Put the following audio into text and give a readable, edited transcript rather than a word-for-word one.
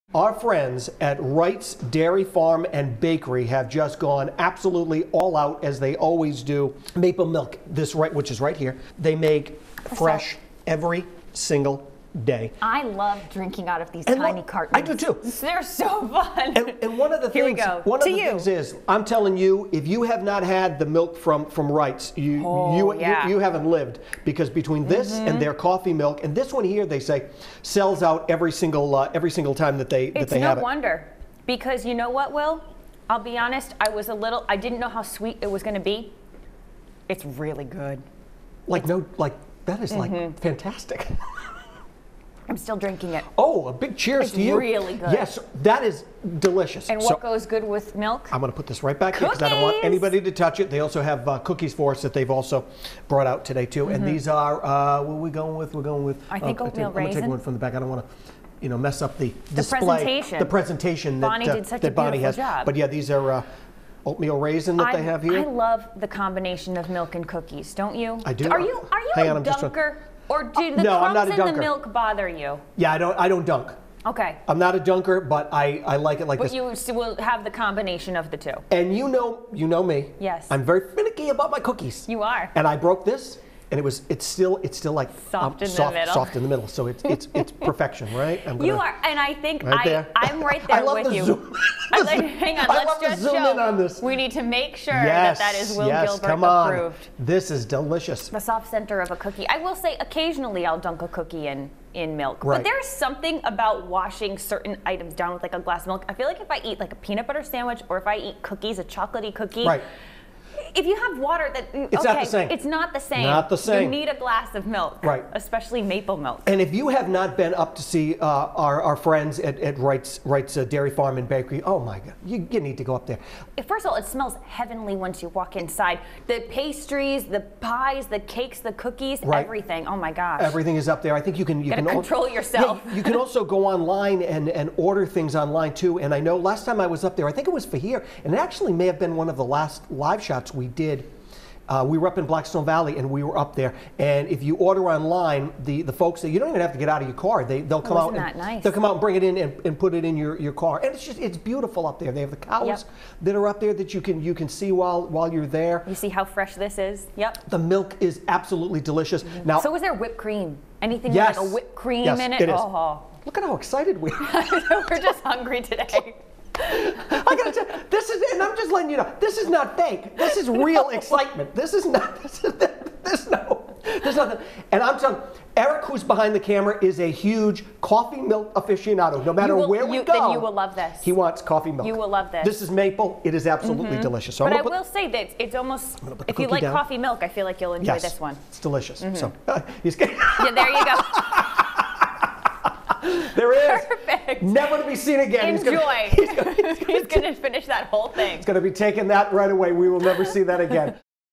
Our friends at Wright's Dairy Farm and Bakery have just gone absolutely all out, as they always do. Maple milk, which is right here, they make fresh every single day. I love drinking out of these tiny cartons. I do too. They're so fun. And one of the Here things, we go. one of the things is, I'm telling you, if you have not had the milk from Wright's, you haven't lived, because between this and their coffee milk, and this one here, they say sells out every single time that they have it. It's no wonder, because you know what, Will? I'll be honest. I didn't know how sweet it was going to be. It's really good. That is like fantastic. I'm still drinking it. Oh, a big cheers to you. It's really good. Yes, that is delicious. And what goes good with milk? I'm going to put this right back here because I don't want anybody to touch it. They also have cookies for us that they've also brought out today too. And these are, what are we going with? We're going with, I think oatmeal raisin. I'm going to take one from the back. I don't want to, mess up the display. Presentation. The presentation Bonnie that, did such that a Bonnie beautiful has. job. But yeah, these are oatmeal raisin that they have here. I love the combination of milk and cookies, don't you? I do. Are you a dunker? Or do the crumbs in the milk bother you? Yeah, I don't dunk. Okay. I'm not a dunker, but I like it like this. But you will have the combination of the two. And you know me. Yes. I'm very finicky about my cookies. You are. And I broke this, and it's still like soft in the middle. Soft in the middle. So it's perfection, right? You are, and I think right I'm right there with you. Zoom. Hang on, let's just zoom in on this. We need to make sure that is Will Gilbert come on. approved. This is delicious. The soft center of a cookie. I will say occasionally I'll dunk a cookie in milk. Right. But there's something about washing certain items down with like a glass of milk. I feel like if I eat like a peanut butter sandwich or if I eat cookies, a chocolatey cookie. Right. If you have water, it's not the same. It's not the same. Not the same. You need a glass of milk, right? Especially maple milk. And if you have not been up to see our friends at Wright's Dairy Farm and Bakery, oh my God, you need to go up there. First of all, it smells heavenly once you walk inside. The pastries, the pies, the cakes, the cookies, everything. Oh my gosh. Everything is up there. I think you can control yourself. Yeah, you can also go online and order things online too. And I know last time I was up there, I think it was for here, and it actually may have been one of the last live shots we did. We were up in Blackstone Valley and we were up there. And if you order online, the folks that you don't even have to get out of your car. They'll come out. Nice? They'll come out and bring it in and put it in your car. And it's beautiful up there. They have the cows that are up there that you can see while you're there. You see how fresh this is? Yep. The milk is absolutely delicious. Now, so is there whipped cream? Anything with like a whipped cream in it? It is. Oh. Look at how excited we are. We're just hungry today. I gotta tell you, this is, and I'm just letting you know, this is not fake. This is real excitement. This is not, there's nothing. And I'm telling you, Eric, who's behind the camera, is a huge coffee milk aficionado. No matter where we go, then you will love this. He wants coffee milk. You will love this. This is maple. It is absolutely delicious. So but I will say that it's almost, if you like coffee milk, I feel like you'll enjoy this one. It's delicious. So, yeah, there you go. There is. Perfect. Never to be seen again. Enjoy. He's going to finish that whole thing. He's going to be taking that right away. We will never see that again.